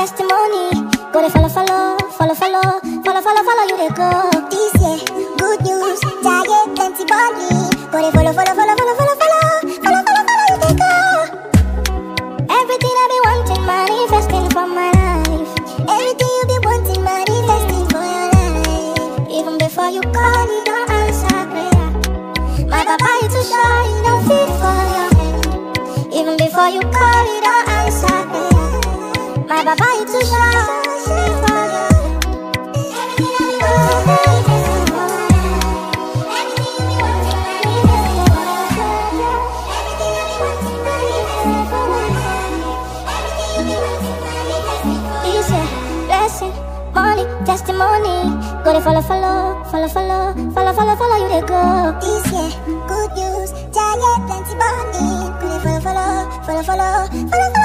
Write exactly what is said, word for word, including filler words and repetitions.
testimony. Go they follow, follow, follow, follow, follow, follow, follow you they go. This year, good news, giant plenty body. Go they follow, follow, follow, follow, follow, follow, follow, follow, follow you they go. Everything I be wanting, manifesting for my life. Everything you be wanting, manifesting for your life. Even before you call, you don't answer prayer. My papa is too shy, you don't fit for your hand. Even before you call, you don't answer prayer. My papa is too shy. Money, testimony. Go they follow, follow, follow, follow, follow, follow, follow you they go. This year, good news, giant plenty body. Go they follow, follow, follow, follow, follow, follow.